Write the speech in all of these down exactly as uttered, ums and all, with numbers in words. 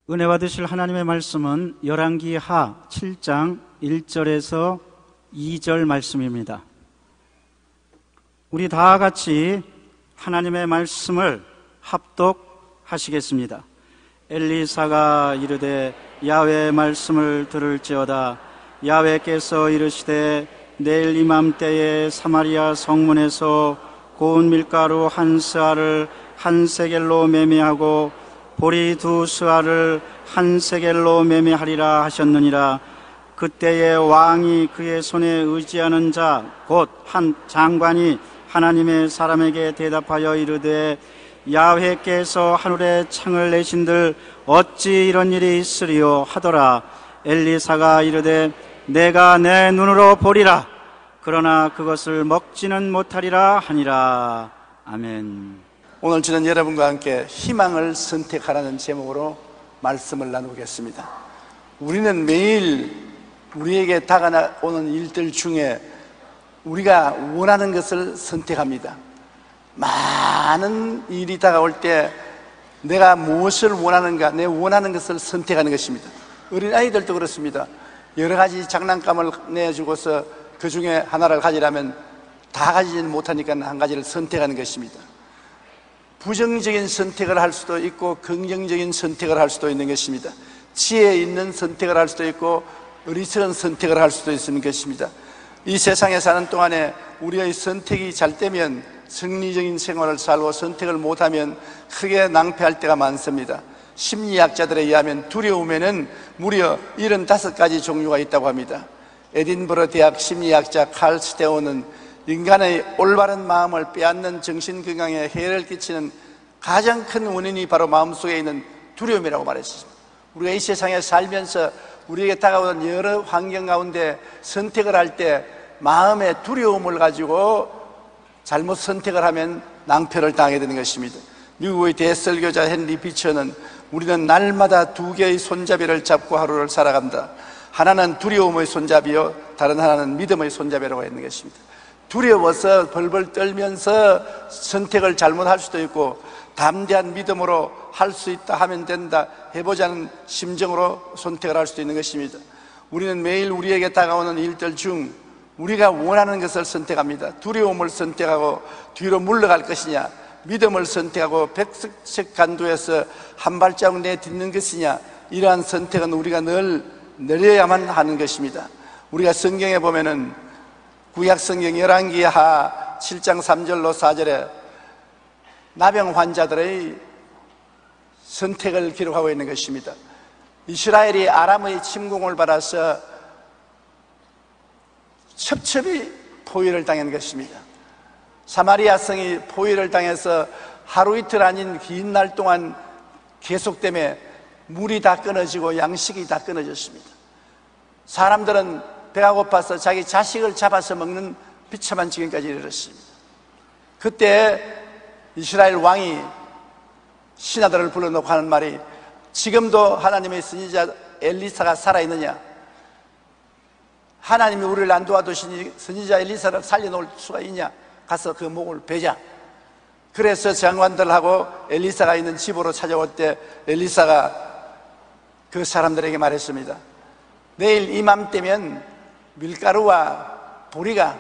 은혜 받으실 하나님의 말씀은 열왕기하 칠 장 일 절에서 이 절 말씀입니다. 우리 다 같이 하나님의 말씀을 합독하시겠습니다. 엘리사가 이르되 야훼의 말씀을 들을지어다. 야훼께서 이르시되 내일 이맘때에 사마리아 성문에서 고운 밀가루 한 스아를 한 세겔로 매매하고 보리 두 스아를 한 세겔로 매매하리라 하셨느니라. 그때에 왕이 그의 손에 의지하는 자 곧 한 장관이 하나님의 사람에게 대답하여 이르되 야훼께서 하늘에 창을 내신들 어찌 이런 일이 있으리요 하더라. 엘리사가 이르되 내가 내 눈으로 보리라. 그러나 그것을 먹지는 못하리라 하니라. 아멘. 오늘 저는 여러분과 함께 희망을 선택하라는 제목으로 말씀을 나누겠습니다. 우리는 매일 우리에게 다가오는 일들 중에 우리가 원하는 것을 선택합니다. 많은 일이 다가올 때 내가 무엇을 원하는가, 내 원하는 것을 선택하는 것입니다. 어린아이들도 그렇습니다. 여러 가지 장난감을 내주고서 그 중에 하나를 가지라면 다 가지지는 못하니까 한 가지를 선택하는 것입니다. 부정적인 선택을 할 수도 있고 긍정적인 선택을 할 수도 있는 것입니다. 지혜 있는 선택을 할 수도 있고 어리석은 선택을 할 수도 있는 것입니다. 이 세상에 사는 동안에 우리의 선택이 잘 되면 승리적인 생활을 살고 선택을 못하면 크게 낭패할 때가 많습니다. 심리학자들에 의하면 두려움에는 무려 칠십오 가지 종류가 있다고 합니다. 에딘버러 대학 심리학자 칼 스테오는 인간의 올바른 마음을 빼앗는 정신건강에 해를 끼치는 가장 큰 원인이 바로 마음속에 있는 두려움이라고 말했습니다. 우리가 이 세상에 살면서 우리에게 다가오는 여러 환경 가운데 선택을 할 때 마음의 두려움을 가지고 잘못 선택을 하면 낭패를 당하게 되는 것입니다. 미국의 대설교자 헨리 비처는 우리는 날마다 두 개의 손잡이를 잡고 하루를 살아간다. 하나는 두려움의 손잡이요, 다른 하나는 믿음의 손잡이라고 했는 것입니다. 두려워서 벌벌 떨면서 선택을 잘못할 수도 있고 담대한 믿음으로 할 수 있다 하면 된다 해보자는 심정으로 선택을 할 수도 있는 것입니다. 우리는 매일 우리에게 다가오는 일들 중 우리가 원하는 것을 선택합니다. 두려움을 선택하고 뒤로 물러갈 것이냐, 믿음을 선택하고 백색 간두에서 한 발자국 내딛는 것이냐, 이러한 선택은 우리가 늘 내려야만 하는 것입니다. 우리가 성경에 보면은 구약성경 열왕기하 칠 장 삼 절로 사 절에 나병 환자들의 선택을 기록하고 있는 것입니다. 이스라엘이 아람의 침공을 받아서 첩첩이 포위를 당한 것입니다. 사마리아 성이 포위를 당해서 하루 이틀 아닌 긴 날 동안 계속되며 물이 다 끊어지고 양식이 다 끊어졌습니다. 사람들은 배가 고파서 자기 자식을 잡아서 먹는 비참한 지경까지 이르렀습니다. 그때 이스라엘 왕이 신하들을 불러놓고 하는 말이 지금도 하나님의 선지자 엘리사가 살아있느냐, 하나님이 우리를 안 도와주시니 선지자 엘리사를 살려놓을 수가 있냐, 가서 그 목을 베자. 그래서 장관들하고 엘리사가 있는 집으로 찾아올 때 엘리사가 그 사람들에게 말했습니다. 내일 이맘때면 밀가루와 보리가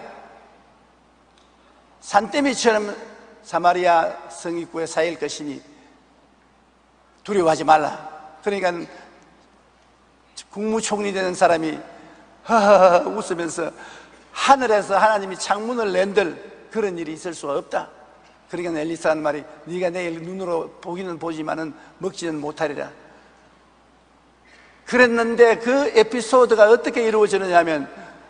산더미처럼 사마리아 성 입구에 쌓일 것이니 두려워하지 말라. 그러니까 국무총리 되는 사람이 하하하 웃으면서 하늘에서 하나님이 창문을 낸들 그런 일이 있을 수가 없다. 그러니까 엘리사 한 말이 네가 내일 눈으로 보기는 보지만은 먹지는 못하리라. 그랬는데 그 에피소드가 어떻게 이루어지느냐 하면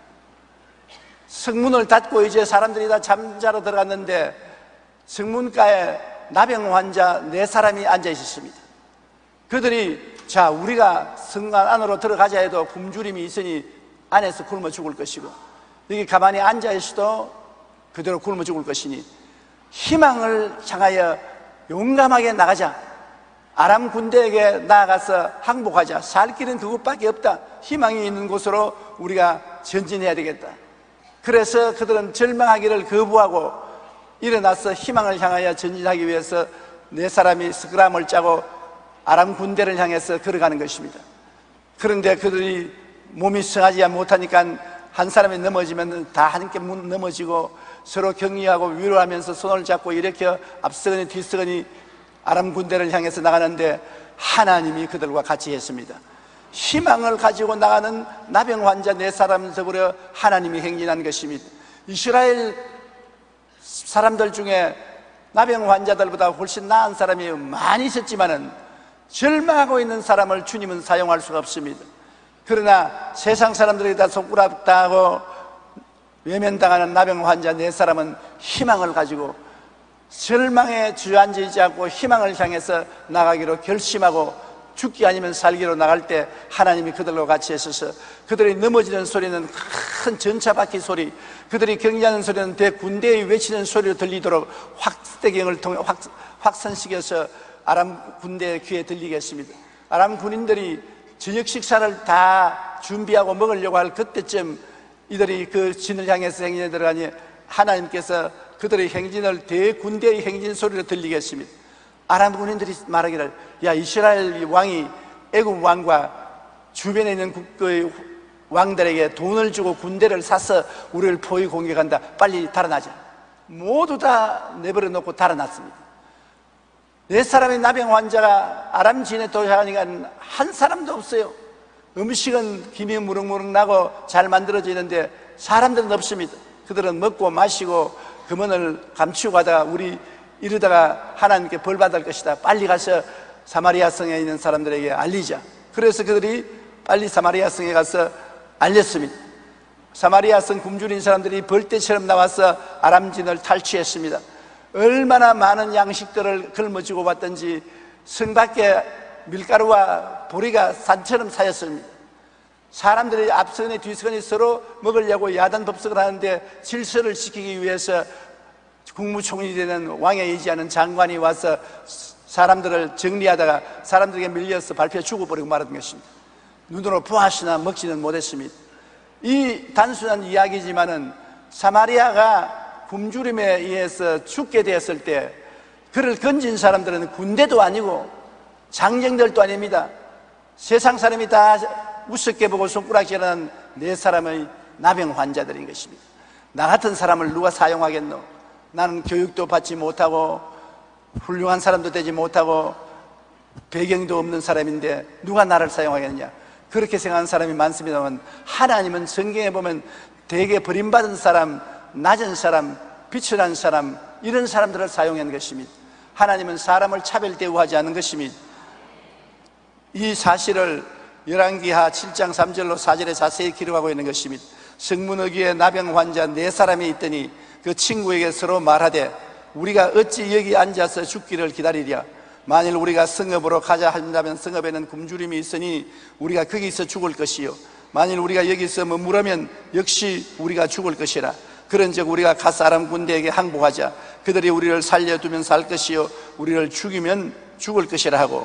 성문을 닫고 이제 사람들이 다 잠자러 들어갔는데 성문가에 나병 환자 네 사람이 앉아 있었습니다. 그들이 자 우리가 성관 안으로 들어가자 해도 굶주림이 있으니 안에서 굶어 죽을 것이고 여기 가만히 앉아 있어도 그대로 굶어 죽을 것이니 희망을 향하여 용감하게 나가자. 아람 군대에게 나아가서 항복하자. 살 길은 그것밖에 없다. 희망이 있는 곳으로 우리가 전진해야 되겠다. 그래서 그들은 절망하기를 거부하고 일어나서 희망을 향하여 전진하기 위해서 네 사람이 스크람을 짜고 아람 군대를 향해서 걸어가는 것입니다. 그런데 그들이 몸이 성하지 못하니까 한 사람이 넘어지면 다 함께 넘어지고 서로 격려하고 위로하면서 손을 잡고 이렇게 앞서거니 뒤서거니 아람 군대를 향해서 나가는데 하나님이 그들과 같이 했습니다. 희망을 가지고 나가는 나병 환자 네 사람으로 하나님이 행진한 것입니다. 이스라엘 사람들 중에 나병 환자들보다 훨씬 나은 사람이 많이 있었지만은 절망하고 있는 사람을 주님은 사용할 수가 없습니다. 그러나 세상 사람들에게 다 손가락 당하고 외면당하는 나병 환자 네 사람은 희망을 가지고 절망에 주저앉지 않고 희망을 향해서 나가기로 결심하고 죽기 아니면 살기로 나갈 때 하나님이 그들과 같이 있어서 그들이 넘어지는 소리는 큰 전차 바퀴 소리, 그들이 경기하는 소리는 대군대의 외치는 소리로 들리도록 확대경을 통해 확, 확산시켜서 아람 군대의 귀에 들리겠습니다. 아람 군인들이 저녁 식사를 다 준비하고 먹으려고 할 그때쯤 이들이 그 진을 향해서 행진에 들어가니 하나님께서 그들의 행진을 대군대의 행진 소리로 들리겠습니다. 아람 군인들이 말하기를, 야, 이스라엘 왕이 애굽 왕과 주변에 있는 국가의 왕들에게 돈을 주고 군대를 사서 우리를 포위 공격한다. 빨리 달아나자. 모두 다 내버려 놓고 달아났습니다. 네 사람의 나병 환자가 아람 진에 도착하니까 한 사람도 없어요. 음식은 김이 무럭무럭 나고 잘 만들어져 있는데 사람들은 없습니다. 그들은 먹고 마시고 금원을 감추고 가다가 우리 이러다가 하나님께 벌 받을 것이다. 빨리 가서 사마리아 성에 있는 사람들에게 알리자. 그래서 그들이 빨리 사마리아 성에 가서 알렸습니다. 사마리아 성 굶주린 사람들이 벌떼처럼 나와서 아람진을 탈취했습니다. 얼마나 많은 양식들을 걸머쥐고 왔던지 성 밖에 밀가루와 보리가 산처럼 쌓였습니다. 사람들이 앞서거니 뒤서거니 서로 먹으려고 야단법석을 하는데 질서를 지키기 위해서 국무총리 되는 왕에 의지하는 장관이 와서 사람들을 정리하다가 사람들에게 밀려서 밟혀 죽어버리고 말았던 것입니다. 눈으로 보았으나 먹지는 못했습니다. 이 단순한 이야기지만은 사마리아가 굶주림에 의해서 죽게 되었을 때 그를 건진 사람들은 군대도 아니고 장정들도 아닙니다. 세상 사람이 다 우습게 보고 손가락질하는 네 사람의 나병 환자들인 것입니다. 나 같은 사람을 누가 사용하겠노? 나는 교육도 받지 못하고 훌륭한 사람도 되지 못하고 배경도 없는 사람인데 누가 나를 사용하겠느냐? 그렇게 생각하는 사람이 많습니다만 하나님은 성경에 보면 되게 버림받은 사람, 낮은 사람, 비천한 사람, 이런 사람들을 사용한 것입니다. 하나님은 사람을 차별 대우하지 않는 것입니다. 이 사실을 열왕기하 칠 장 삼 절로 사 절에 자세히 기록하고 있는 것입니다. 성문어귀에 나병 환자 네 사람이 있더니 그 친구에게 서로 말하되 우리가 어찌 여기 앉아서 죽기를 기다리랴? 만일 우리가 성읍으로 가자 한다면 성읍에는 굶주림이 있으니 우리가 거기서 죽을 것이요 만일 우리가 여기서 머무르면 역시 우리가 죽을 것이라. 그런즉 우리가 가서 아람 군대에게 항복하자. 그들이 우리를 살려두면 살 것이요 우리를 죽이면 죽을 것이라 하고,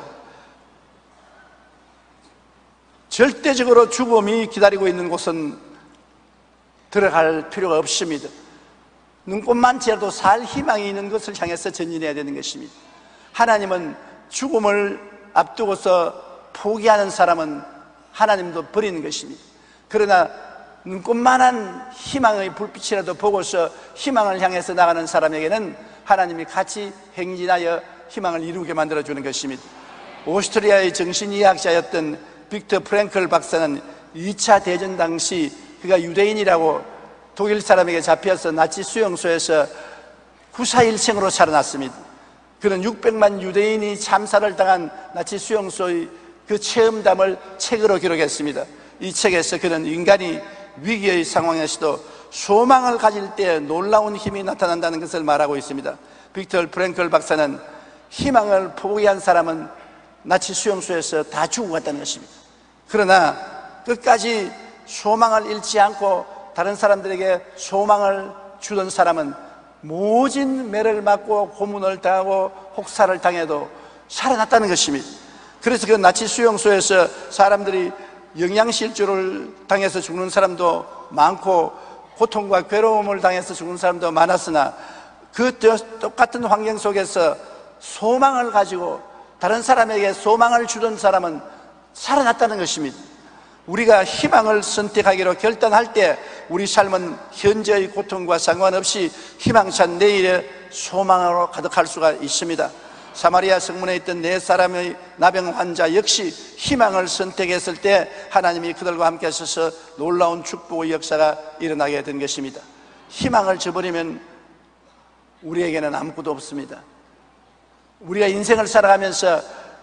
절대적으로 죽음이 기다리고 있는 곳은 들어갈 필요가 없습니다. 눈꽃만치라도 살 희망이 있는 것을 향해서 전진해야 되는 것입니다. 하나님은 죽음을 앞두고서 포기하는 사람은 하나님도 버리는 것입니다. 그러나 눈꽃만한 희망의 불빛이라도 보고서 희망을 향해서 나가는 사람에게는 하나님이 같이 행진하여 희망을 이루게 만들어주는 것입니다. 오스트리아의 정신의학자였던 빅터 프랭클 박사는 이 차 대전 당시 그가 유대인이라고 독일 사람에게 잡혀서 나치 수용소에서 구사일생으로 살아났습니다. 그는 육백만 유대인이 참사를 당한 나치 수용소의 그 체험담을 책으로 기록했습니다. 이 책에서 그는 인간이 위기의 상황에서도 소망을 가질 때 놀라운 힘이 나타난다는 것을 말하고 있습니다. 빅터 프랭클 박사는 희망을 포기한 사람은 나치 수용소에서 다 죽어갔다는 것입니다. 그러나 끝까지 소망을 잃지 않고 다른 사람들에게 소망을 주던 사람은 모진 매를 맞고 고문을 당하고 혹사를 당해도 살아났다는 것입니다. 그래서 그 나치 수용소에서 사람들이 영양실조를 당해서 죽는 사람도 많고 고통과 괴로움을 당해서 죽는 사람도 많았으나 그 똑같은 환경 속에서 소망을 가지고 다른 사람에게 소망을 주던 사람은 살아났다는 것입니다. 우리가 희망을 선택하기로 결단할 때 우리 삶은 현재의 고통과 상관없이 희망찬 내일의 소망으로 가득할 수가 있습니다. 사마리아 성문에 있던 네 사람의 나병 환자 역시 희망을 선택했을 때 하나님이 그들과 함께 하셔서 놀라운 축복의 역사가 일어나게 된 것입니다. 희망을 저버리면 우리에게는 아무것도 없습니다. 우리가 인생을 살아가면서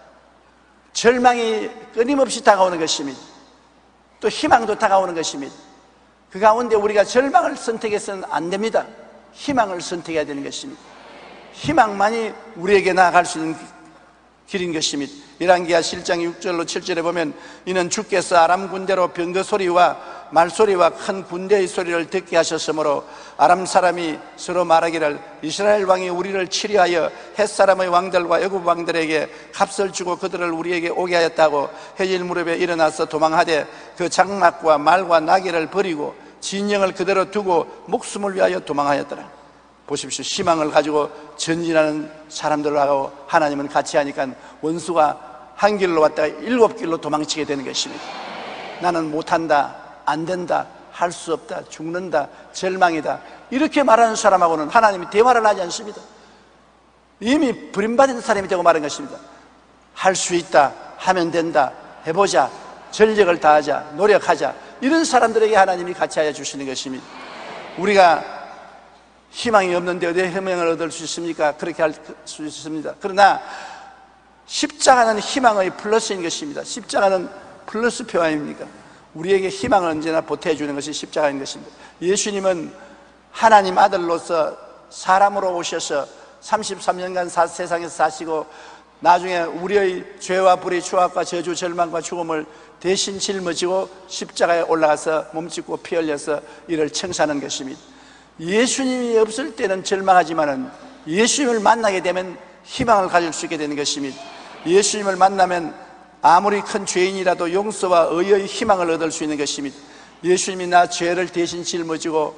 절망이 끊임없이 다가오는 것입니다. 또 희망도 다가오는 것입니다. 그 가운데 우리가 절망을 선택해서는 안 됩니다. 희망을 선택해야 되는 것입니다. 희망만이 우리에게 나아갈 수 있는 길인 것입니다. 열왕기하 칠 장 육 절로 칠 절에 보면 이는 주께서 아람 군대로 병거 소리와 말소리와 큰 군대의 소리를 듣게 하셨으므로 아람 사람이 서로 말하기를 이스라엘 왕이 우리를 치리하여 햇사람의 왕들과 애굽 왕들에게 값을 주고 그들을 우리에게 오게 하였다고 해질 무렵에 일어나서 도망하되 그 장막과 말과 나귀를 버리고 진영을 그대로 두고 목숨을 위하여 도망하였더라. 보십시오. 희망을 가지고 전진하는 사람들하고 하나님은 같이 하니까 원수가 한 길로 왔다가 일곱 길로 도망치게 되는 것입니다. 나는 못한다, 안 된다, 할 수 없다, 죽는다, 절망이다, 이렇게 말하는 사람하고는 하나님이 대화를 하지 않습니다. 이미 버림받은 사람이 되고 말한 것입니다. 할 수 있다, 하면 된다, 해보자, 전력을 다하자, 노력하자, 이런 사람들에게 하나님이 같이 하여 주시는 것입니다. 우리가 희망이 없는데 어디에 희망을 얻을 수 있습니까? 그렇게 할 수 있습니다. 그러나 십자가는 희망의 플러스인 것입니다. 십자가는 플러스표 아닙니까? 우리에게 희망을 언제나 보태주는 것이 십자가인 것입니다. 예수님은 하나님 아들로서 사람으로 오셔서 삼십삼 년간 세상에서 사시고 나중에 우리의 죄와 불의 추악과 저주 절망과 죽음을 대신 짊어지고 십자가에 올라가서 몸짓고 피 흘려서 이를 청산한 것입니다. 예수님이 없을 때는 절망하지만은 예수님을 만나게 되면 희망을 가질 수 있게 되는 것입니다. 예수님을 만나면 아무리 큰 죄인이라도 용서와 의의 희망을 얻을 수 있는 것입니다. 예수님이 나 죄를 대신 짊어지고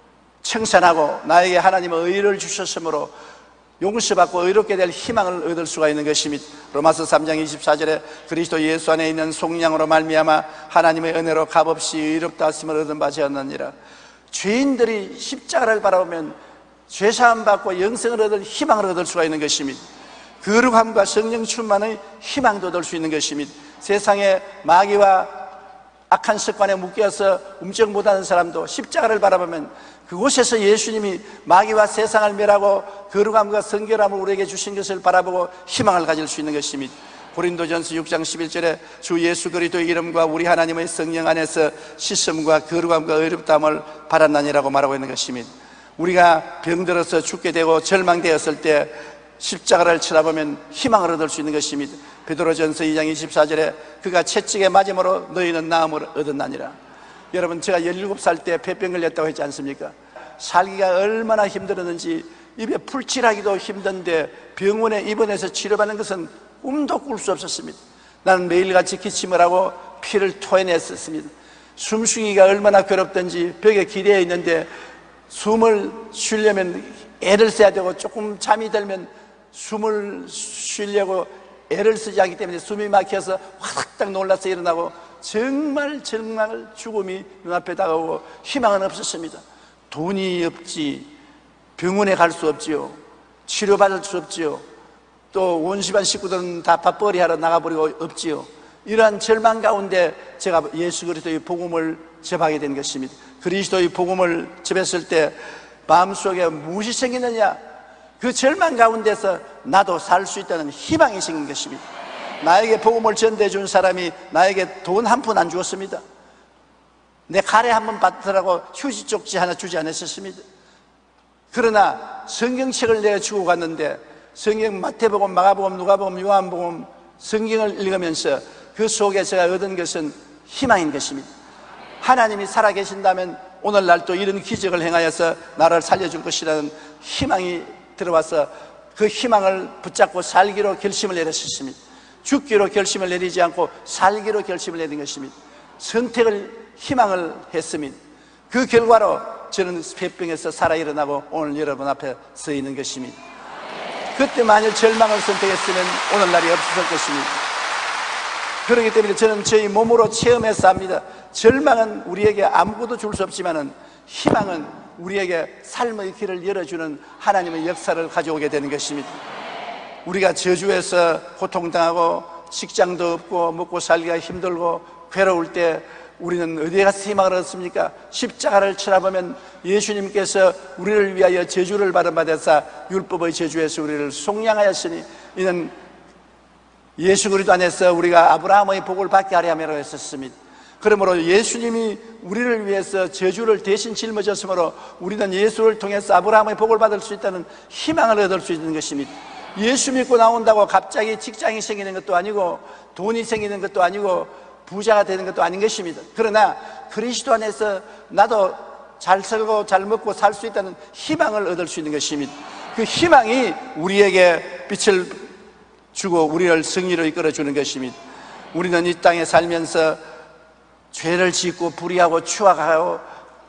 청산하고 나에게 하나님의 의를 주셨으므로 용서받고 의롭게 될 희망을 얻을 수가 있는 것입니다. 로마서 삼 장 이십사 절에 그리스도 예수 안에 있는 속량으로 말미암아 하나님의 은혜로 값없이 의롭다 하심을 얻은 바 되었느니라. 죄인들이 십자가를 바라보면 죄사함 받고 영생을 얻을 희망을 얻을 수가 있는 것입니다. 거룩함과 성령 충만의 희망도 얻을 수 있는 것입니다. 세상에 마귀와 악한 습관에 묶여서 움쩍 못하는 사람도 십자가를 바라보면 그곳에서 예수님이 마귀와 세상을 멸하고 거룩함과 성결함을 우리에게 주신 것을 바라보고 희망을 가질 수 있는 것입니다. 고린도전서 육 장 십일 절에 주 예수 그리스도의 이름과 우리 하나님의 성령 안에서 씻음과 거룩함과 의롭다함을 받았나니라고 말하고 있는 것입니다. 우리가 병들어서 죽게 되고 절망되었을 때 십자가를 쳐다보면 희망을 얻을 수 있는 것입니다. 베드로전서 이 장 이십사 절에 그가 채찍에 맞음으로 너희는 나음을 얻었나니라. 여러분, 제가 열일곱 살 때 폐병 걸렸다고 했지 않습니까? 살기가 얼마나 힘들었는지, 입에 풀칠하기도 힘든데 병원에 입원해서 치료받는 것은 꿈도 꿀 수 없었습니다. 나는 매일같이 기침을 하고 피를 토해냈었습니다. 숨쉬기가 얼마나 괴롭던지 벽에 기대어 있는데 숨을 쉬려면 애를 써야 되고 조금 잠이 들면 숨을 쉬려고 애를 쓰지 않기 때문에 숨이 막혀서 화닥닥 놀라서 일어나고 정말 정말 죽음이 눈앞에 다가오고 희망은 없었습니다. 돈이 없지, 병원에 갈 수 없지요, 치료받을 수 없지요, 또 온 집안 식구들은 다 밥벌이 하러 나가버리고 없지요. 이러한 절망 가운데 제가 예수 그리스도의 복음을 접하게 된 것입니다. 그리스도의 복음을 접했을 때 마음속에 무엇이 생기느냐? 그 절망 가운데서 나도 살 수 있다는 희망이 생긴 것입니다. 나에게 복음을 전달해 준 사람이 나에게 돈 한 푼 안 주었습니다. 내 가래 한 번 받으라고 휴지 쪽지 하나 주지 않았었습니다. 그러나 성경책을 내가 주고 갔는데 성경 마태복음, 마가복음, 누가복음, 요한복음 성경을 읽으면서 그 속에 제가 얻은 것은 희망인 것입니다. 하나님이 살아계신다면 오늘날 또 이런 기적을 행하여서 나를 살려줄 것이라는 희망이 들어와서 그 희망을 붙잡고 살기로 결심을 내렸습니다. 죽기로 결심을 내리지 않고 살기로 결심을 내린 것입니다. 선택을, 희망을 했습니다. 그 결과로 저는 폐병에서 살아 일어나고 오늘 여러분 앞에 서 있는 것입니다. 그때 만일 절망을 선택했으면 오늘날이 없었을 것입니다. 그렇기 때문에 저는 저희 몸으로 체험해서 합니다. 절망은 우리에게 아무것도 줄 수 없지만은 희망은 우리에게 삶의 길을 열어주는 하나님의 역사를 가져오게 되는 것입니다. 우리가 저주에서 고통당하고 직장도 없고 먹고 살기가 힘들고 괴로울 때 우리는 어디에 가서 희망을 얻습니까? 십자가를 쳐다보면 예수님께서 우리를 위하여 저주를 받은 바 되사 율법의 저주에서 우리를 속량하였으니 이는 예수 그리스도 안에서 우리가 아브라함의 복을 받게 하려 함이라고 했었습니다. 그러므로 예수님이 우리를 위해서 저주를 대신 짊어졌으므로 우리는 예수를 통해서 아브라함의 복을 받을 수 있다는 희망을 얻을 수 있는 것입니다. 예수 믿고 나온다고 갑자기 직장이 생기는 것도 아니고 돈이 생기는 것도 아니고 부자가 되는 것도 아닌 것입니다. 그러나 그리스도 안에서 나도 잘 살고 잘 먹고 살 수 있다는 희망을 얻을 수 있는 것입니다. 그 희망이 우리에게 빛을 주고 우리를 승리로 이끌어주는 것입니다. 우리는 이 땅에 살면서 죄를 짓고 불의하고 추악하고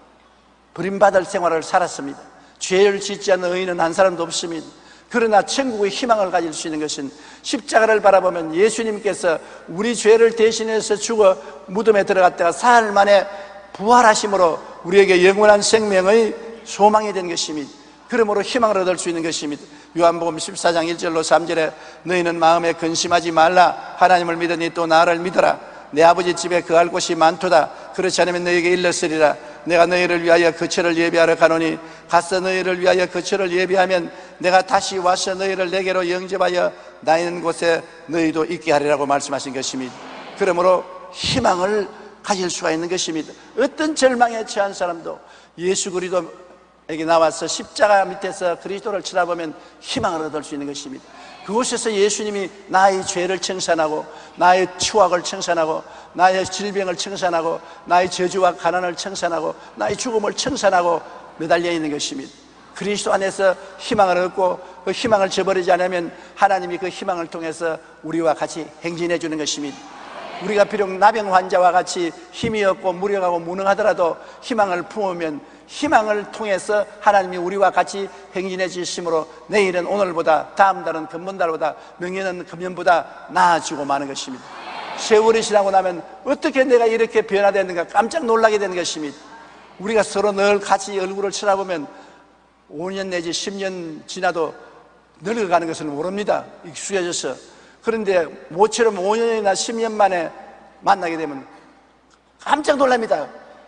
버림받을 생활을 살았습니다. 죄를 짓지 않는 의인은 한 사람도 없습니다. 그러나 천국의 희망을 가질 수 있는 것은 십자가를 바라보면 예수님께서 우리 죄를 대신해서 죽어 무덤에 들어갔다가 사흘 만에 부활하심으로 우리에게 영원한 생명의 소망이 된 것입니다. 그러므로 희망을 얻을 수 있는 것입니다. 요한복음 십사 장 일 절로 삼 절에 너희는 마음에 근심하지 말라. 하나님을 믿으니 또 나를 믿어라. 내 아버지 집에 거할 곳이 많도다. 그렇지 않으면 너희에게 일렀으리라. 내가 너희를 위하여 거처를 예비하러 가노니 가서 너희를 위하여 거처를 예비하면 내가 다시 와서 너희를 내게로 영접하여 나 있는 곳에 너희도 있게 하리라고 말씀하신 것입니다. 그러므로 희망을 가질 수가 있는 것입니다. 어떤 절망에 처한 사람도 예수 그리스도에게 나와서 십자가 밑에서 그리스도를 쳐다보면 희망을 얻을 수 있는 것입니다. 그곳에서 예수님이 나의 죄를 청산하고 나의 추악을 청산하고 나의 질병을 청산하고 나의 저주와 가난을 청산하고 나의 죽음을 청산하고 매달려 있는 것입니다. 그리스도 안에서 희망을 얻고 그 희망을 저버리지 않으면 하나님이 그 희망을 통해서 우리와 같이 행진해 주는 것입니다. 우리가 비록 나병 환자와 같이 힘이 없고 무력하고 무능하더라도 희망을 품으면 희망을 통해서 하나님이 우리와 같이 행진해 주심으로 내일은 오늘보다, 다음 달은 금번달보다, 명예는 금년보다 나아지고 마는 것입니다. 세월이 지나고 나면 어떻게 내가 이렇게 변화됐는가 깜짝 놀라게 되는 것입니다. 우리가 서로 늘 같이 얼굴을 쳐다보면 오 년 내지 십 년 지나도 늙어가는 것을 모릅니다. 익숙해져서. 그런데 모처럼 오 년이나 십 년 만에 만나게 되면 깜짝 놀랍니다.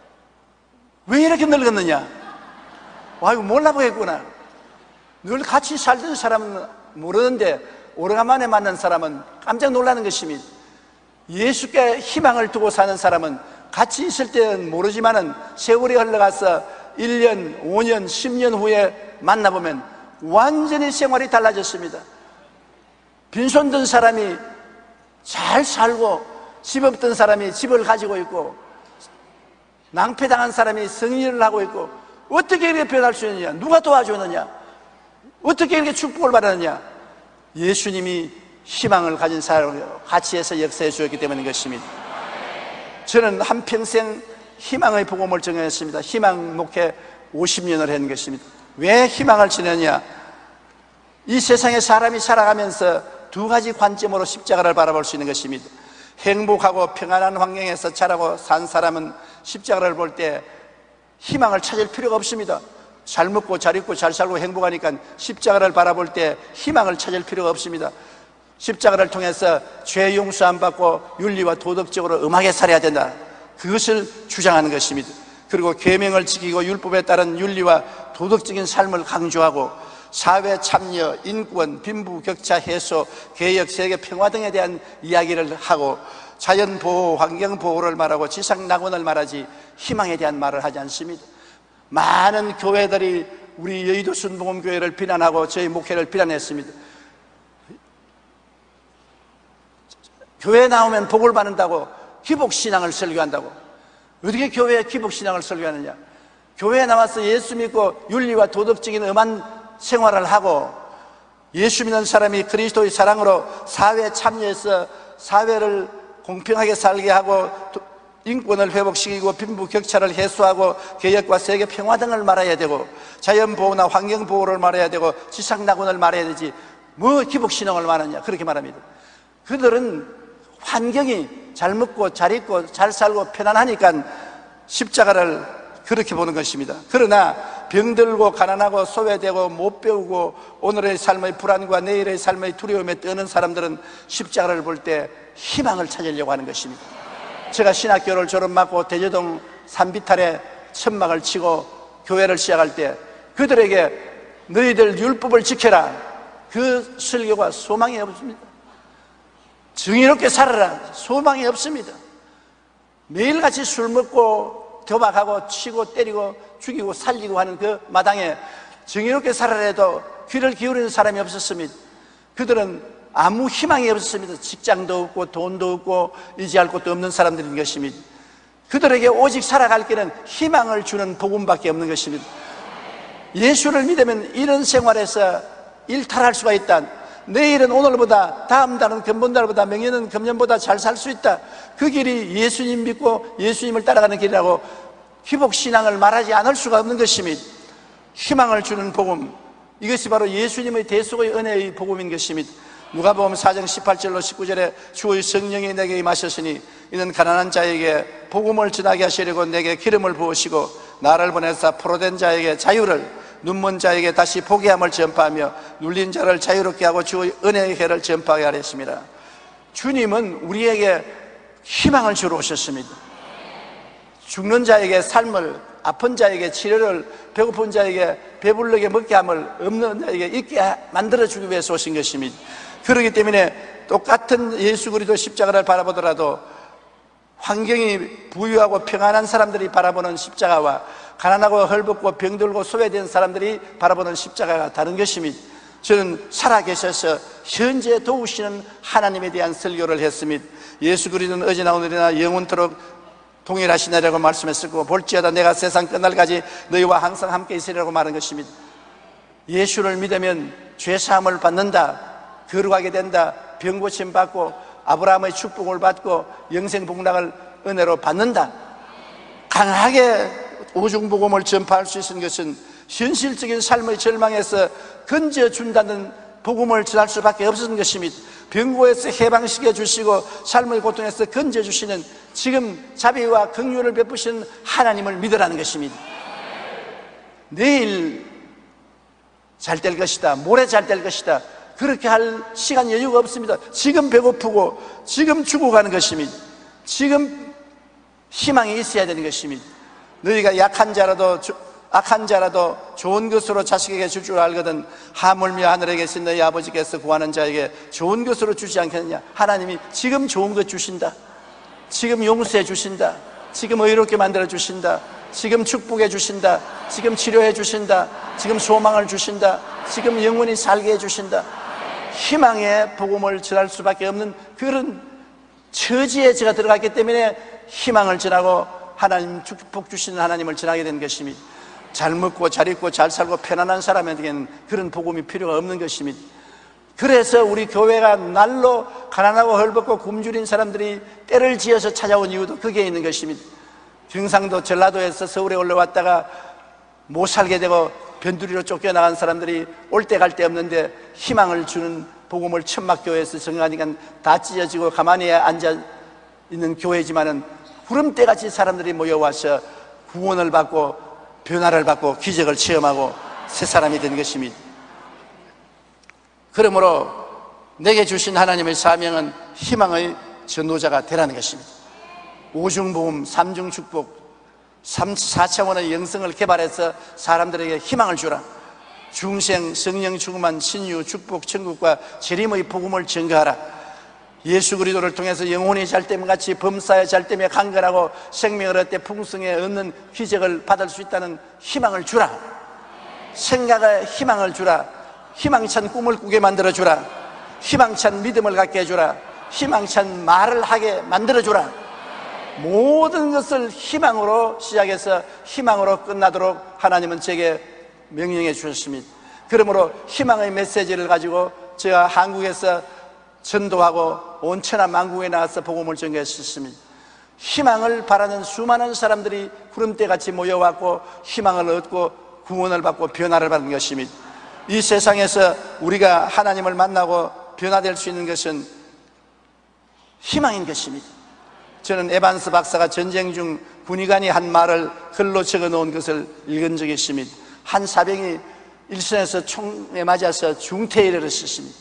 왜 이렇게 늙었느냐? 아이고 몰라보겠구나. 늘 같이 살던 사람은 모르는데 오래간만에 만난 사람은 깜짝 놀라는 것입니다. 예수께 희망을 두고 사는 사람은 같이 있을 때는 모르지만은 세월이 흘러가서 일 년, 오 년, 십 년 후에 만나보면 완전히 생활이 달라졌습니다. 빈손 든 사람이 잘 살고 집 없던 사람이 집을 가지고 있고 낭패당한 사람이 승리를 하고 있고 어떻게 이렇게 변할 수 있느냐? 누가 도와주느냐? 어떻게 이렇게 축복을 받았느냐? 예수님이 희망을 가진 사람을 같이 해서 역사해 주었기 때문인 것입니다. 저는 한평생 희망의 복음을 정했습니다. 희망 목회 오십 년을 한 것입니다. 왜 희망을 지느냐? 이 세상에 사람이 살아가면서 두 가지 관점으로 십자가를 바라볼 수 있는 것입니다. 행복하고 평안한 환경에서 자라고 산 사람은 십자가를 볼 때 희망을 찾을 필요가 없습니다. 잘 먹고 잘 입고 잘 살고 행복하니까 십자가를 바라볼 때 희망을 찾을 필요가 없습니다. 십자가를 통해서 죄 용서 안 받고 윤리와 도덕적으로 음하게 살아야 된다. 그것을 주장하는 것입니다. 그리고 계명을 지키고 율법에 따른 윤리와 도덕적인 삶을 강조하고 사회 참여, 인권, 빈부 격차 해소, 개혁, 세계 평화 등에 대한 이야기를 하고 자연 보호, 환경 보호를 말하고 지상 낙원을 말하지 희망에 대한 말을 하지 않습니다. 많은 교회들이 우리 여의도 순복음교회를 비난하고 저희 목회를 비난했습니다. 교회에 나오면 복을 받는다고 기복신앙을 설교한다고. 어떻게 교회에 기복신앙을 설교하느냐? 교회에 나와서 예수 믿고 윤리와 도덕적인 음한 생활을 하고 예수 믿는 사람이 그리스도의 사랑으로 사회에 참여해서 사회를 공평하게 살게 하고 인권을 회복시키고 빈부 격차를 해소하고 개혁과 세계 평화 등을 말해야 되고 자연보호나 환경보호를 말해야 되고 지상낙원을 말해야 되지 뭐 기복신앙을 말하냐 그렇게 말합니다. 그들은 환경이 잘 먹고 잘 입고 잘 살고 편안하니까 십자가를 그렇게 보는 것입니다. 그러나 병들고 가난하고 소외되고 못 배우고 오늘의 삶의 불안과 내일의 삶의 두려움에 떠는 사람들은 십자가를 볼 때 희망을 찾으려고 하는 것입니다. 제가 신학교를 졸업하고 대저동 산비탈에 천막을 치고 교회를 시작할 때 그들에게 너희들 율법을 지켜라, 그 설교가 소망이 없습니다. 정의롭게 살아라, 소망이 없습니다. 매일같이 술 먹고 도박하고 치고 때리고 죽이고 살리고 하는 그 마당에 정의롭게 살아라 해도 귀를 기울이는 사람이 없었습니다. 그들은 아무 희망이 없었습니다. 직장도 없고 돈도 없고 의지할 곳도 없는 사람들인 것입니다. 그들에게 오직 살아갈 길은 희망을 주는 복음밖에 없는 것입니다. 예수를 믿으면 이런 생활에서 일탈할 수가 있다. 내일은 오늘보다, 다음 달은 금번달보다, 명년은 금년보다 잘 살 수 있다. 그 길이 예수님 믿고 예수님을 따라가는 길이라고 기복신앙을 말하지 않을 수가 없는 것입니다. 희망을 주는 복음, 이것이 바로 예수님의 대속의 은혜의 복음인 것입니다. 누가복음 사 장 십팔 절로 십구 절에 주의 성령이 내게 임하셨으니 이는 가난한 자에게 복음을 전하게 하시려고 내게 기름을 부으시고 나를 보내사 포로된 자에게 자유를, 눈먼 자에게 다시 보게 함을 전파하며 눌린 자를 자유롭게 하고 주의 은혜의 해를 전파하게 하셨습니다. 주님은 우리에게 희망을 주러 오셨습니다. 죽는 자에게 삶을, 아픈 자에게 치료를, 배고픈 자에게 배불르게 먹게 함을, 없는 자에게 있게 만들어주기 위해서 오신 것입니다. 그렇기 때문에 똑같은 예수 그리스도 십자가를 바라보더라도 환경이 부유하고 평안한 사람들이 바라보는 십자가와 가난하고 헐벗고 병들고 소외된 사람들이 바라보는 십자가가 다른 것입니다. 저는 살아계셔서 현재 도우시는 하나님에 대한 설교를 했습니다. 예수 그리스도는 어제나 오늘이나 영원토록 동일하시나라고 말씀했었고 볼지어다 내가 세상 끝날까지 너희와 항상 함께 있으리라고 말한 것입니다. 예수를 믿으면 죄사함을 받는다, 거룩하게 된다, 병고침 받고 아브라함의 축복을 받고 영생복락을 은혜로 받는다. 강하게 오중복음을 전파할 수 있는 것은 현실적인 삶의 절망에서 건져준다는 복음을 전할 수밖에 없었던 것입니다. 병고에서 해방시켜 주시고 삶의 고통에서 건져주시는 지금 자비와 긍휼을 베푸시는 하나님을 믿으라는 것입니다. 내일 잘 될 것이다, 모레 잘 될 것이다, 그렇게 할 시간 여유가 없습니다. 지금 배고프고 지금 죽어가는 것입니다. 지금 희망이 있어야 되는 것입니다. 너희가 약한 자라도 악한 자라도 좋은 것으로 자식에게 줄 줄 알거든 하물며 하늘에 계신 너희 아버지께서 구하는 자에게 좋은 것으로 주지 않겠느냐. 하나님이 지금 좋은 것 주신다. 지금 용서해 주신다. 지금 의롭게 만들어 주신다. 지금 축복해 주신다. 지금 치료해 주신다. 지금 소망을 주신다. 지금 영원히 살게 해 주신다. 희망의 복음을 전할 수밖에 없는 그런 처지에 제가 들어갔기 때문에 희망을 전하고 하나님 축복 주시는 하나님을 전하게 된 것입니다. 잘 먹고 잘 입고 잘 살고 편안한 사람에게는 그런 복음이 필요가 없는 것입니다. 그래서 우리 교회가 날로 가난하고 헐벗고 굶주린 사람들이 때를 지어서 찾아온 이유도 거기에 있는 것입니다. 경상도 전라도에서 서울에 올라왔다가 못 살게 되고 변두리로 쫓겨나간 사람들이 올 때 갈 데 없는데 희망을 주는 복음을 천막교회에서 정하니까 다 찢어지고 가만히 앉아 있는 교회지만은 구름대같이 사람들이 모여와서 구원을 받고 변화를 받고 기적을 체험하고 새 사람이 된 것입니다. 그러므로 내게 주신 하나님의 사명은 희망의 전도자가 되라는 것입니다. 오중복음, 삼중축복, 사 차원의 영성을 개발해서 사람들에게 희망을 주라. 중생, 성령 충만, 신유, 축복, 천국과 재림의 복음을 전가하라. 예수 그리스도를 통해서 영혼이 잘됨 같이 범사에 잘됨에 강건하고 생명을 얻되 풍성에 얻는 기적을 받을 수 있다는 희망을 주라. 생각에 희망을 주라. 희망찬 꿈을 꾸게 만들어 주라. 희망찬 믿음을 갖게 해주라. 희망찬 말을 하게 만들어 주라. 모든 것을 희망으로 시작해서 희망으로 끝나도록 하나님은 제게 명령해 주셨습니다. 그러므로 희망의 메시지를 가지고 제가 한국에서 전도하고 온 천하 만국에 나와서 복음을 전개했습니다. 희망을 바라는 수많은 사람들이 구름대같이 모여왔고 희망을 얻고 구원을 받고 변화를 받은 것입니다. 이 세상에서 우리가 하나님을 만나고 변화될 수 있는 것은 희망인 것입니다. 저는 에반스 박사가 전쟁 중 군의관이 한 말을 글로 적어 놓은 것을 읽은 적이 있습니다. 한 사병이 일선에서 총에 맞아서 중태에 이르렀습니다.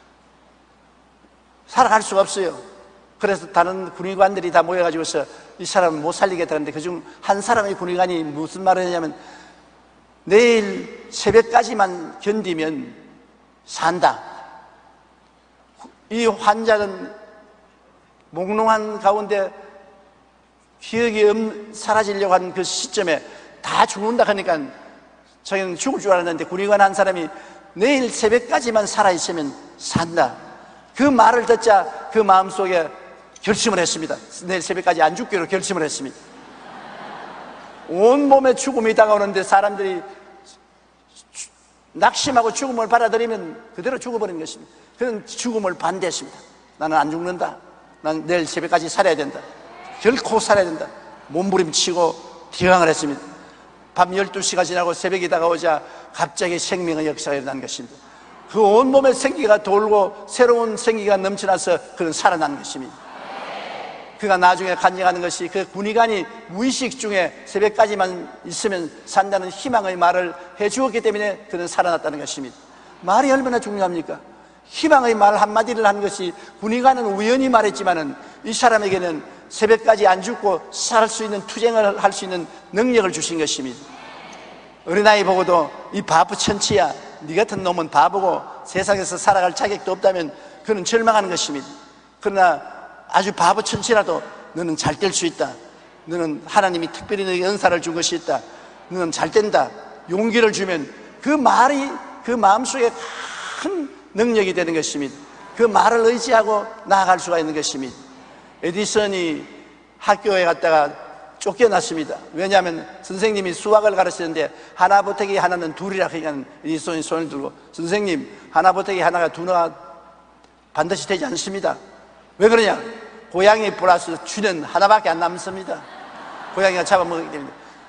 살아갈 수가 없어요. 그래서 다른 군의관들이 다 모여가지고서 이 사람을 못 살리겠다 하는데 그중 한 사람의 군의관이 무슨 말을 했냐면, 내일 새벽까지만 견디면 산다. 이 환자는 몽롱한 가운데 기억이 없, 사라지려고 하는 그 시점에 다 죽는다 하니까 자기는 죽을 줄 알았는데, 군의관 한 사람이 내일 새벽까지만 살아있으면 산다. 그 말을 듣자 그 마음속에 결심을 했습니다. 내일 새벽까지 안 죽기로 결심을 했습니다. 온몸에 죽음이 다가오는데 사람들이 낙심하고 죽음을 받아들이면 그대로 죽어버리는 것입니다. 그는 죽음을 반대했습니다. 나는 안 죽는다. 난 내일 새벽까지 살아야 된다. 결코 살아야 된다. 몸부림치고 기강을 했습니다. 밤 열두 시가 지나고 새벽이 다가오자 갑자기 생명의 역사가 일어난 것입니다. 그 온몸에 생기가 돌고 새로운 생기가 넘쳐나서 그는 살아난 것입니다. 그가 나중에 간증하는 것이, 그 군의관이 무의식 중에 새벽까지만 있으면 산다는 희망의 말을 해주었기 때문에 그는 살아났다는 것입니다. 말이 얼마나 중요합니까? 희망의 말 한마디를 한 것이, 군의관은 우연히 말했지만은 이 사람에게는 새벽까지 안 죽고 살 수 있는, 투쟁을 할 수 있는 능력을 주신 것입니다. 어린아이 보고도 이 바보 천치야, 네 같은 놈은 바보고 세상에서 살아갈 자격도 없다면 그는 절망하는 것입니다. 그러나 아주 바보 천치라도 너는 잘 될 수 있다. 너는 하나님이 특별히 너에게 은사를 준 것이 있다. 너는 잘 된다. 용기를 주면 그 말이 그 마음속에 큰 능력이 되는 것입니다. 그 말을 의지하고 나아갈 수가 있는 것입니다. 에디슨이 학교에 갔다가 쫓겨났습니다. 왜냐하면 선생님이 수학을 가르치는데 하나 보태기 하나는 둘이라 하니까 에디슨이 손을 들고, 선생님, 하나 보태기 하나가 두나 반드시 되지 않습니다. 왜 그러냐? 고양이 플러스 쥐는 하나밖에 안 남습니다. 고양이가 잡아먹기 때문에.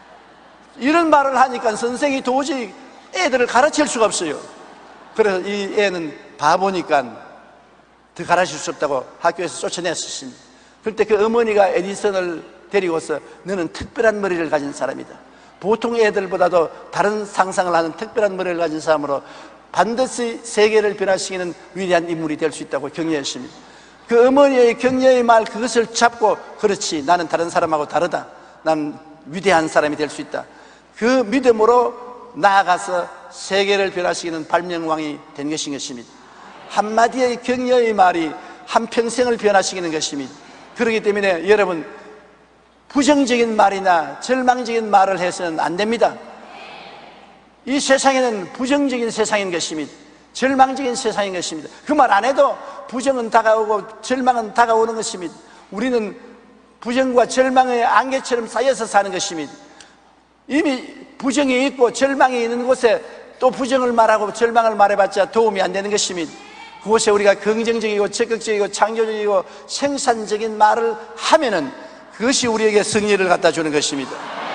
이런 말을 하니까 선생이 도저히 애들을 가르칠 수가 없어요. 그래서 이 애는 바보니까 더 가르칠 수 없다고 학교에서 쫓아냈었습니다. 그때 그 어머니가 에디슨을 데리고서 너는 특별한 머리를 가진 사람이다. 보통 애들보다도 다른 상상을 하는 특별한 머리를 가진 사람으로 반드시 세계를 변화시키는 위대한 인물이 될 수 있다고 격려했습니다. 그 어머니의 격려의 말, 그것을 잡고, 그렇지, 나는 다른 사람하고 다르다. 난 위대한 사람이 될 수 있다. 그 믿음으로 나아가서 세계를 변화시키는 발명왕이 된 것인 것입니다. 한마디의 격려의 말이 한평생을 변화시키는 것입니다. 그렇기 때문에 여러분, 부정적인 말이나 절망적인 말을 해서는 안 됩니다. 이 세상에는 부정적인 세상인 것입니다. 절망적인 세상인 것입니다. 그 말 안 해도 부정은 다가오고 절망은 다가오는 것입니다. 우리는 부정과 절망의 안개처럼 쌓여서 사는 것입니다. 이미 부정이 있고 절망이 있는 곳에 또 부정을 말하고 절망을 말해봤자 도움이 안 되는 것입니다. 그곳에 우리가 긍정적이고 적극적이고 창조적이고 생산적인 말을 하면은 그것이 우리에게 승리를 갖다 주는 것입니다.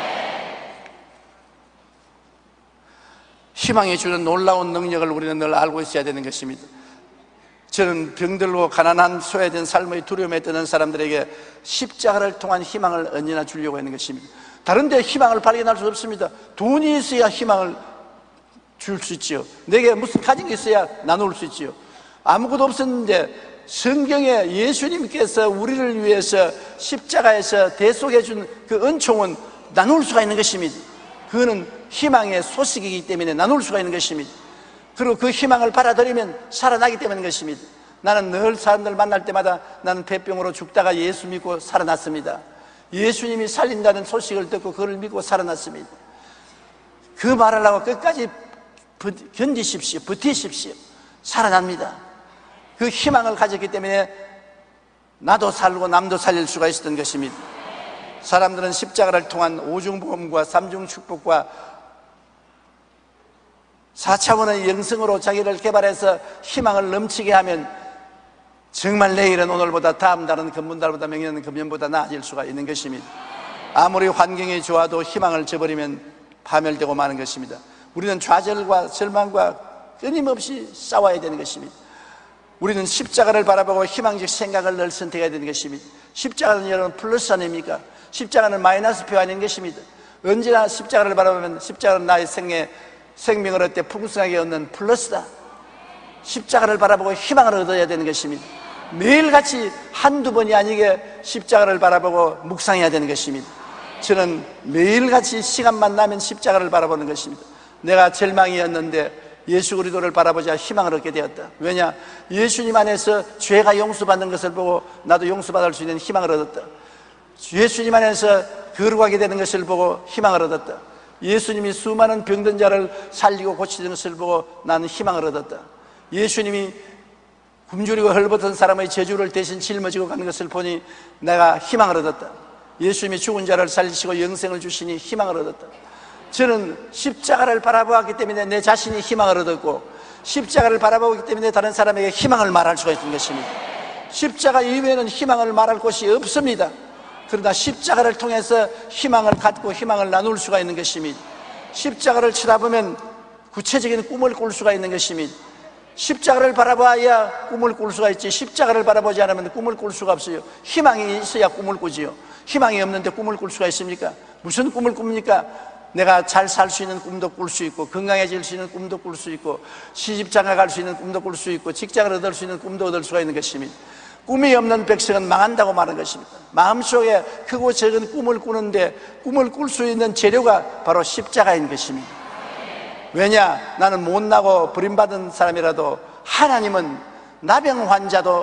희망이 주는 놀라운 능력을 우리는 늘 알고 있어야 되는 것입니다. 저는 병들고 가난한 소외된 삶의 두려움에 떠는 사람들에게 십자가를 통한 희망을 언제나 주려고 하는 것입니다. 다른 데 희망을 발견할 수 없습니다. 돈이 있어야 희망을 줄 수 있지요. 내게 무슨 가진 게 있어야 나눌 수 있지요. 아무것도 없었는데 성경에 예수님께서 우리를 위해서 십자가에서 대속해 준 그 은총은 나눌 수가 있는 것입니다. 그거는 희망의 소식이기 때문에 나눌 수가 있는 것입니다. 그리고 그 희망을 받아들이면 살아나기 때문인 것입니다. 나는 늘 사람들 만날 때마다 나는 폐병으로 죽다가 예수 믿고 살아났습니다. 예수님이 살린다는 소식을 듣고 그걸 믿고 살아났습니다. 그 말을 하고 끝까지 견디십시오. 버티십시오. 살아납니다. 그 희망을 가졌기 때문에 나도 살고 남도 살릴 수가 있었던 것입니다. 사람들은 십자가를 통한 오중보험과 삼중축복과 사차원의 영성으로 자기를 개발해서 희망을 넘치게 하면 정말 내일은 오늘보다, 다음 달은 금문달보다, 명년은 금년보다 나아질 수가 있는 것입니다. 아무리 환경이 좋아도 희망을 저버리면 파멸되고 마는 것입니다. 우리는 좌절과 절망과 끊임없이 싸워야 되는 것입니다. 우리는 십자가를 바라보고 희망적 생각을 늘 선택해야 되는 것입니다. 십자가는 여러분 플러스 아닙니까? 십자가는 마이너스표 아닌 것입니다. 언제나 십자가를 바라보면 십자가는 나의 생애, 생명을 얻되 풍성하게 얻는 플러스다. 십자가를 바라보고 희망을 얻어야 되는 것입니다. 매일같이 한두 번이 아니게 십자가를 바라보고 묵상해야 되는 것입니다. 저는 매일같이 시간만 나면 십자가를 바라보는 것입니다. 내가 절망이었는데 예수 그리스도를 바라보자 희망을 얻게 되었다. 왜냐? 예수님 안에서 죄가 용서받는 것을 보고 나도 용서받을 수 있는 희망을 얻었다. 예수님 안에서 거룩하게 되는 것을 보고 희망을 얻었다. 예수님이 수많은 병든 자를 살리고 고치는 것을 보고 나는 희망을 얻었다. 예수님이 굶주리고 헐벗은 사람의 저주를 대신 짊어지고 가는 것을 보니 내가 희망을 얻었다. 예수님이 죽은 자를 살리시고 영생을 주시니 희망을 얻었다. 저는 십자가를 바라보았기 때문에 내 자신이 희망을 얻었고, 십자가를 바라보기 때문에 다른 사람에게 희망을 말할 수가 있는 것입니다. 십자가 이외에는 희망을 말할 곳이 없습니다. 그러나 십자가를 통해서 희망을 갖고 희망을 나눌 수가 있는 것입니다. 십자가를 쳐다보면 구체적인 꿈을 꿀 수가 있는 것입니다. 십자가를 바라봐야 꿈을 꿀 수가 있지, 십자가를 바라보지 않으면 꿈을 꿀 수가 없어요. 희망이 있어야 꿈을 꾸지요. 희망이 없는데 꿈을 꿀 수가 있습니까? 무슨 꿈을 꿉니까? 내가 잘 살 수 있는 꿈도 꿀 수 있고, 건강해질 수 있는 꿈도 꿀 수 있고, 시집장가 갈 수 있는 꿈도 꿀 수 있고, 직장을 얻을 수 있는 꿈도 얻을 수가 있는 것입니다. 꿈이 없는 백성은 망한다고 말하는 것입니다. 마음속에 크고 작은 꿈을 꾸는데 꿈을 꿀 수 있는 재료가 바로 십자가인 것입니다. 왜냐? 나는 못나고 버림받은 사람이라도 하나님은 나병 환자도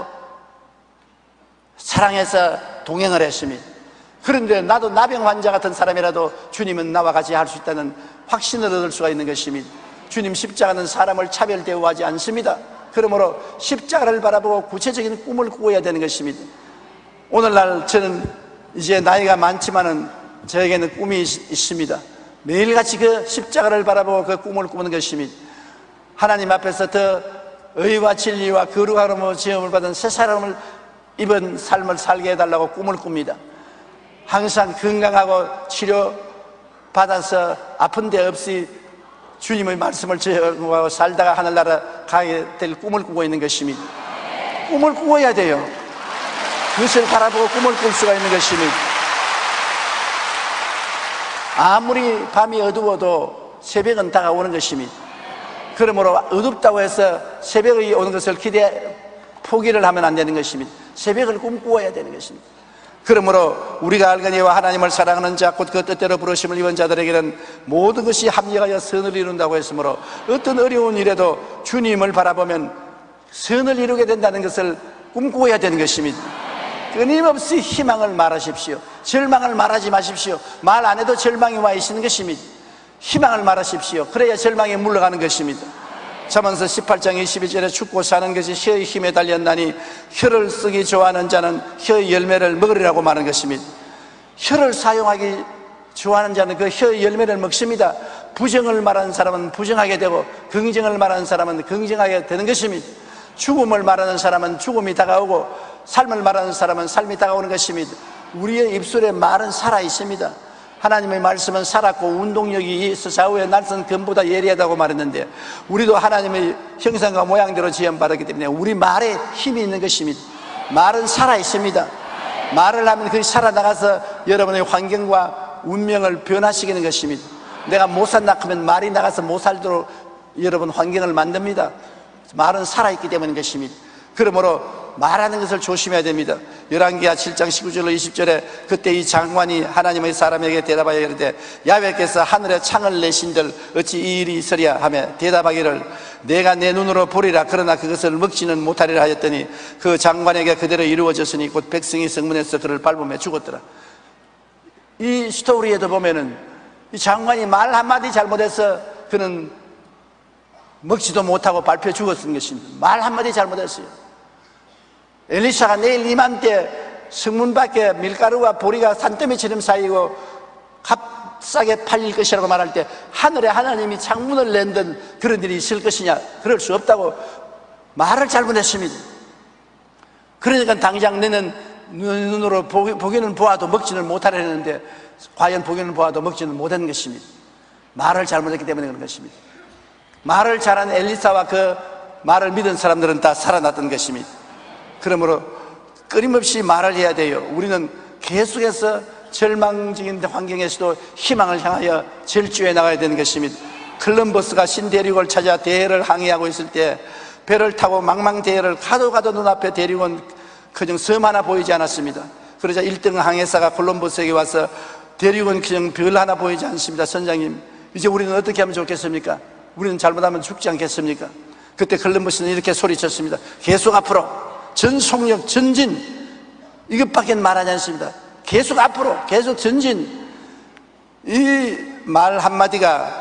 사랑해서 동행을 했습니다. 그런데 나도 나병 환자 같은 사람이라도 주님은 나와 같이 할 수 있다는 확신을 얻을 수가 있는 것입니다. 주님 십자가는 사람을 차별 대우하지 않습니다. 그러므로 십자가를 바라보고 구체적인 꿈을 꾸어야 되는 것입니다. 오늘날 저는 이제 나이가 많지만은 저에게는 꿈이 있, 있습니다. 매일같이 그 십자가를 바라보고 그 꿈을 꾸는 것입니다. 하나님 앞에서 더 의와 진리와 거룩함으로 지음을 받은 새 사람을 입은 삶을 살게 해달라고 꿈을 꿉니다. 항상 건강하고 치료받아서 아픈 데 없이 주님의 말씀을 제공하고 살다가 하늘나라 가게 될 꿈을 꾸고 있는 것입니다. 꿈을 꾸어야 돼요. 그것을 바라보고 꿈을 꿀 수가 있는 것입니다. 아무리 밤이 어두워도 새벽은 다가오는 것입니다. 그러므로 어둡다고 해서 새벽이 오는 것을 기대 포기를 하면 안 되는 것입니다. 새벽을 꿈꾸어야 되는 것입니다. 그러므로 우리가 알거니와 하나님을 사랑하는 자 곧 그 뜻대로 부르심을 입은 자들에게는 모든 것이 합력하여 선을 이룬다고 했으므로 어떤 어려운 일에도 주님을 바라보면 선을 이루게 된다는 것을 꿈꾸어야 되는 것입니다. 끊임없이 희망을 말하십시오. 절망을 말하지 마십시오. 말 안 해도 절망이 와 있는 것입니다. 희망을 말하십시오. 그래야 절망에 물러가는 것입니다. 잠언서 십팔 장 이십일 절에 죽고 사는 것이 혀의 힘에 달렸나니 혀를 쓰기 좋아하는 자는 혀의 열매를 먹으리라고 말하는 것입니다. 혀를 사용하기 좋아하는 자는 그 혀의 열매를 먹습니다. 부정을 말하는 사람은 부정하게 되고 긍정을 말하는 사람은 긍정하게 되는 것입니다. 죽음을 말하는 사람은 죽음이 다가오고 삶을 말하는 사람은 삶이 다가오는 것입니다. 우리의 입술에 말은 살아 있습니다. 하나님의 말씀은 살았고 운동력이 있어 좌우의 날선 금보다 예리하다고 말했는데, 우리도 하나님의 형상과 모양대로 지음받았기 때문에 우리 말에 힘이 있는 것입니다. 말은 살아 있습니다. 말을 하면 그것이 살아나가서 여러분의 환경과 운명을 변화시키는 것입니다. 내가 못 산다 하면 말이 나가서 못 살도록 여러분 환경을 만듭니다. 말은 살아있기 때문인 것입니다. 그러므로 말하는 것을 조심해야 됩니다. 열왕기하 칠 장 십구 절로 이십 절에 그때 이 장관이 하나님의 사람에게 대답하여 이르되 야훼께서 하늘에 창을 내신들 어찌 이 일이 있으랴 하며 대답하기를 내가 내 눈으로 보리라 그러나 그것을 먹지는 못하리라 하였더니 그 장관에게 그대로 이루어졌으니 곧 백성이 성문에서 그를 밟으며 죽었더라. 이 스토리에도 보면은 이 장관이 말 한마디 잘못해서 그는 먹지도 못하고 밟혀 죽었던 것입니다. 말 한마디 잘못했어요. 엘리사가 내일 이맘때 성문 밖에 밀가루와 보리가 산더미처럼 쌓이고 값싸게 팔릴 것이라고 말할 때 하늘에 하나님이 창문을 낸든 그런 일이 있을 것이냐? 그럴 수 없다고 말을 잘못했습니다. 그러니까 당장 너는 눈으로 보기는 보아도 먹지는 못하려 했는데 과연 보기는 보아도 먹지는 못한 것입니다. 말을 잘못했기 때문에 그런 것입니다. 말을 잘한 엘리사와 그 말을 믿은 사람들은 다 살아났던 것입니다. 그러므로 끊임없이 말을 해야 돼요. 우리는 계속해서 절망적인 환경에서도 희망을 향하여 절주해 나가야 되는 것입니다. 콜럼버스가 신대륙을 찾아 대해를 항해하고 있을 때 배를 타고 망망대해를 가도 가도 눈앞에 대륙은 그냥 섬 하나 보이지 않았습니다. 그러자 일 등 항해사가 콜럼버스에게 와서 대륙은 그냥 별 하나 보이지 않습니다. 선장님, 이제 우리는 어떻게 하면 좋겠습니까? 우리는 잘못하면 죽지 않겠습니까? 그때 콜럼버스는 이렇게 소리쳤습니다. 계속 앞으로, 전속력, 전진, 이것밖에 말하지 않습니다. 계속 앞으로, 계속 전진. 이 말 한마디가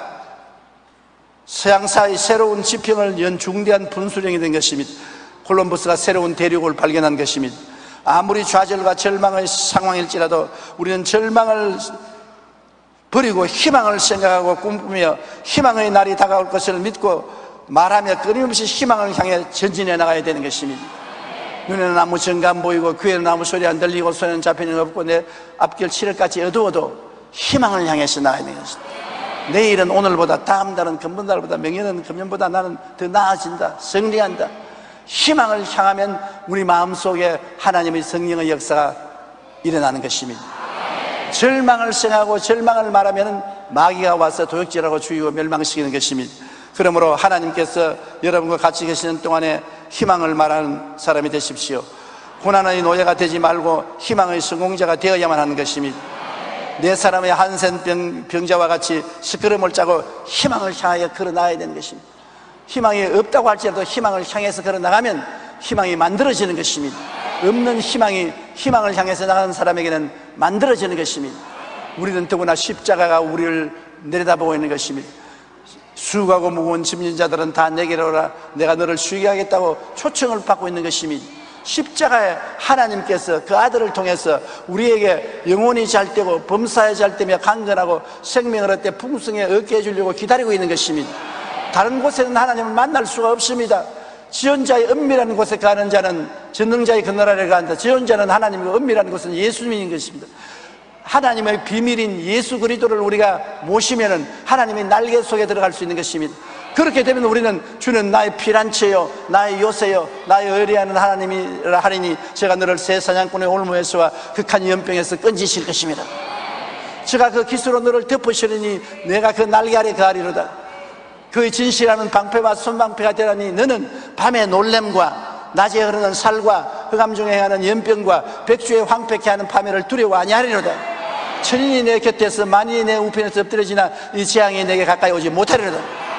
서양사의 새로운 지평을 연 중대한 분수령이 된 것입니다. 콜럼버스가 새로운 대륙을 발견한 것입니다. 아무리 좌절과 절망의 상황일지라도 우리는 절망을 버리고 희망을 생각하고 꿈꾸며 희망의 날이 다가올 것을 믿고 말하며 끊임없이 희망을 향해 전진해 나가야 되는 것입니다. 눈에는 아무 증거 안 보이고 귀에는 아무 소리 안 들리고 손에는 잡히는 거 없고 내 앞길 칠흑같이 어두워도 희망을 향해서 나가야 되는 것입니다. 내일은 오늘보다, 다음 달은 금번 달보다, 명예는 금년보다 나는 더 나아진다, 승리한다. 희망을 향하면 우리 마음속에 하나님의 성령의 역사가 일어나는 것입니다. 절망을 생각하고 절망을 말하면 마귀가 와서 도적질하고 죽이고 멸망시키는 것입니다. 그러므로 하나님께서 여러분과 같이 계시는 동안에 희망을 말하는 사람이 되십시오. 고난의 노예가 되지 말고 희망의 성공자가 되어야만 하는 것입니다. 네 사람의 한센 병, 병자와 같이 시끄러움을 짜고 희망을 향하여 걸어나가야 되는 것입니다. 희망이 없다고 할지라도 희망을 향해서 걸어나가면 희망이 만들어지는 것입니다. 없는 희망이 희망을 향해서 나가는 사람에게는 만들어지는 것입니다. 우리는 더구나 십자가가 우리를 내려다보고 있는 것입니다. 수고하고 무거운 짐진 자들은 다 내게로 오라, 내가 너를 쉬게 하겠다고 초청을 받고 있는 것입니다. 십자가에 하나님께서 그 아들을 통해서 우리에게 영혼이 잘되고 범사에 잘되며 강건하고 생명을 얻되 풍성에 얻게 해주려고 기다리고 있는 것입니다. 다른 곳에는 하나님을 만날 수가 없습니다. 지존자의 은밀한 곳에 가는 자는 전능자의 그나라에 간다. 지존자는 하나님이고 은밀한 곳은 예수님인 것입니다. 하나님의 비밀인 예수 그리스도를 우리가 모시면은 하나님의 날개 속에 들어갈 수 있는 것입니다. 그렇게 되면 우리는 주는 나의 피난처요, 나의 요새요, 나의 의뢰하는 하나님이라 하리니 제가 너를 새 사냥꾼의 올무에서와 극한 연병에서 건지실 것입니다. 제가 그 기수로 너를 덮으시리니 내가 그 날개 아래 거하리로다. 그의 진실하는 방패와 손방패가 되라니 너는 밤의 놀램과 낮에 흐르는 살과 흑암 중에 행하는 연병과 백주에 황폐케 하는 파멸을 두려워 아니하리로다. 천인이 내 곁에서 만인이 내 우편에서 엎드려지나 이 재앙이 내게 가까이 오지 못하리로다.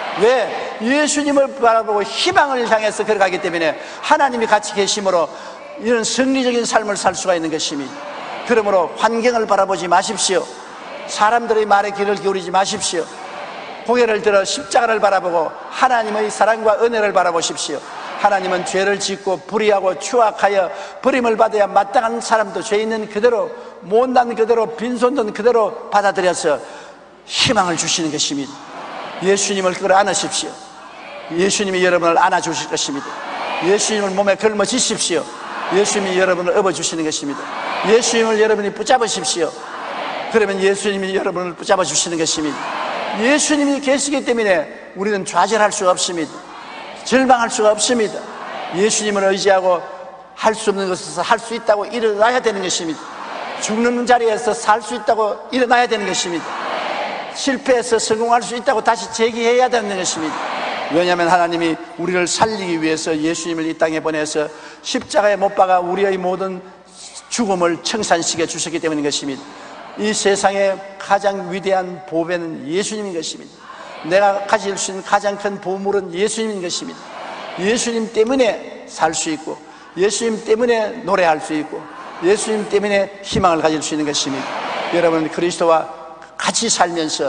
왜? 예수님을 바라보고 희망을 향해서 걸어가기 때문에 하나님이 같이 계심으로 이런 승리적인 삶을 살 수가 있는 것입니다. 그러므로 환경을 바라보지 마십시오. 사람들의 말에 귀를 기울이지 마십시오. 고개를 들어 십자가를 바라보고 하나님의 사랑과 은혜를 바라보십시오. 하나님은 죄를 짓고 불의하고 추악하여 버림을 받아야 마땅한 사람도 죄 있는 그대로, 못난 그대로, 빈손든 그대로 받아들여서 희망을 주시는 것입니다. 예수님을 끌어안으십시오. 예수님이 여러분을 안아주실 것입니다. 예수님을 몸에 걸머지십시오. 예수님이 여러분을 업어주시는 것입니다. 예수님을 여러분이 붙잡으십시오. 그러면 예수님이 여러분을 붙잡아 주시는 것입니다. 예수님이 계시기 때문에 우리는 좌절할 수가 없습니다. 절망할 수가 없습니다. 예수님을 의지하고 할 수 없는 것에서 할 수 있다고 일어나야 되는 것입니다. 죽는 자리에서 살 수 있다고 일어나야 되는 것입니다. 실패해서 성공할 수 있다고 다시 재기해야 되는 것입니다. 왜냐하면 하나님이 우리를 살리기 위해서 예수님을 이 땅에 보내서 십자가에 못 박아 우리의 모든 죽음을 청산시켜 주셨기 때문인 것입니다. 이 세상에 가장 위대한 보배는 예수님인 것입니다. 내가 가질 수 있는 가장 큰 보물은 예수님인 것입니다. 예수님 때문에 살 수 있고, 예수님 때문에 노래할 수 있고, 예수님 때문에 희망을 가질 수 있는 것입니다. 여러분, 그리스도와 같이 살면서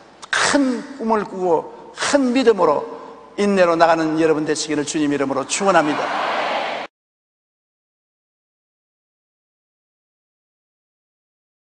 큰 꿈을 꾸고 큰 믿음으로 인내로 나가는 여러분 되시기를 주님 이름으로 축원합니다.